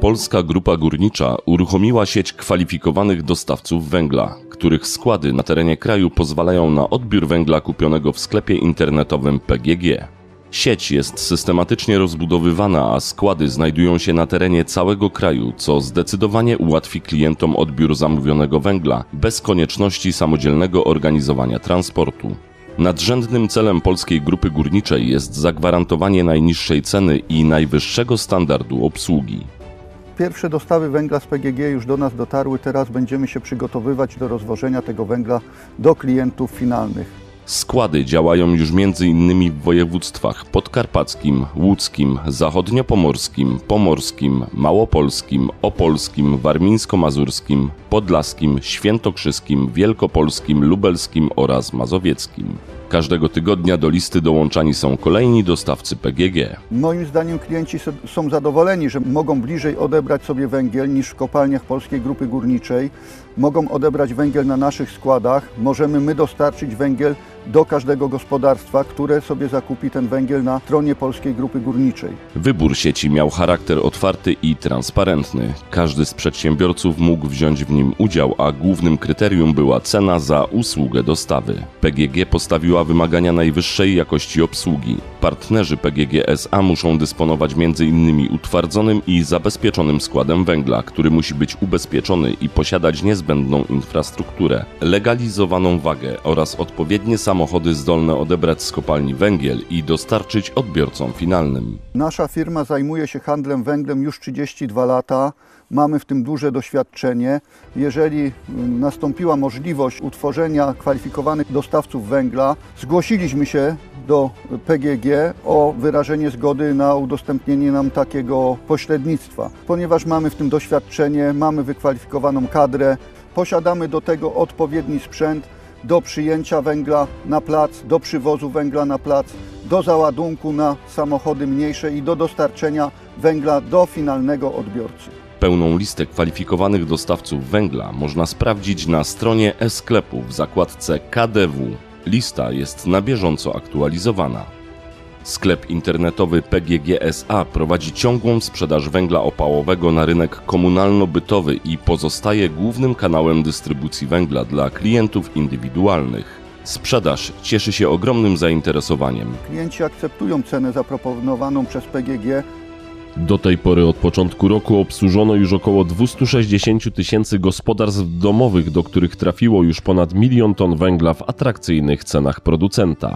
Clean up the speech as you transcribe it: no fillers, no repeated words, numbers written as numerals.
Polska Grupa Górnicza uruchomiła sieć kwalifikowanych dostawców węgla, których składy na terenie kraju pozwalają na odbiór węgla kupionego w sklepie internetowym PGG. Sieć jest systematycznie rozbudowywana, a składy znajdują się na terenie całego kraju, co zdecydowanie ułatwi klientom odbiór zamówionego węgla bez konieczności samodzielnego organizowania transportu. Nadrzędnym celem Polskiej Grupy Górniczej jest zagwarantowanie najniższej ceny i najwyższego standardu obsługi. Pierwsze dostawy węgla z PGG już do nas dotarły, teraz będziemy się przygotowywać do rozwożenia tego węgla do klientów finalnych. Składy działają już m.in. w województwach podkarpackim, łódzkim, zachodniopomorskim, pomorskim, małopolskim, opolskim, warmińsko-mazurskim, podlaskim, świętokrzyskim, wielkopolskim, lubelskim oraz mazowieckim. Każdego tygodnia do listy dołączani są kolejni dostawcy PGG. Moim zdaniem klienci są zadowoleni, że mogą bliżej odebrać sobie węgiel niż w kopalniach Polskiej Grupy Górniczej. Mogą odebrać węgiel na naszych składach. Możemy my dostarczyć węgiel do każdego gospodarstwa, które sobie zakupi ten węgiel na stronie Polskiej Grupy Górniczej. Wybór sieci miał charakter otwarty i transparentny. Każdy z przedsiębiorców mógł wziąć w nim udział, a głównym kryterium była cena za usługę dostawy. PGG postawiła wymagania najwyższej jakości obsługi. Partnerzy PGG SA muszą dysponować m.in. utwardzonym i zabezpieczonym składem węgla, który musi być ubezpieczony i posiadać niezbędną infrastrukturę, legalizowaną wagę oraz odpowiednie samochody zdolne odebrać z kopalni węgiel i dostarczyć odbiorcom finalnym. Nasza firma zajmuje się handlem węglem już 32 lata. Mamy w tym duże doświadczenie. Jeżeli nastąpiła możliwość utworzenia kwalifikowanych dostawców węgla, zgłosiliśmy się do PGG o wyrażenie zgody na udostępnienie nam takiego pośrednictwa. Ponieważ mamy w tym doświadczenie, mamy wykwalifikowaną kadrę, posiadamy do tego odpowiedni sprzęt do przyjęcia węgla na plac, do przywozu węgla na plac, do załadunku na samochody mniejsze i do dostarczenia węgla do finalnego odbiorcy. Pełną listę kwalifikowanych dostawców węgla można sprawdzić na stronie e-sklepu w zakładce KDW. Lista jest na bieżąco aktualizowana. Sklep internetowy PGG SA prowadzi ciągłą sprzedaż węgla opałowego na rynek komunalno-bytowy i pozostaje głównym kanałem dystrybucji węgla dla klientów indywidualnych. Sprzedaż cieszy się ogromnym zainteresowaniem. Klienci akceptują cenę zaproponowaną przez PGG. Do tej pory od początku roku obsłużono już około 260 000 gospodarstw domowych, do których trafiło już ponad 1 000 000 ton węgla w atrakcyjnych cenach producenta.